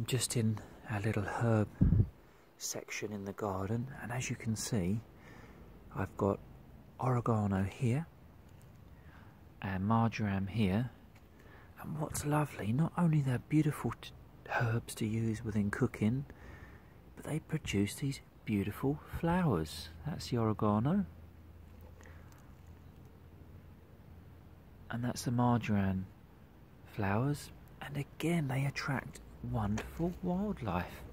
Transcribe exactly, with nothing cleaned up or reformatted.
I'm just in our little herb section in the garden, and as you can see, I've got oregano here and marjoram here. And what's lovely, not only they're beautiful t herbs to use within cooking, but they produce these beautiful flowers. That's the oregano, and that's the marjoram flowers, and again they attract wonderful wildlife.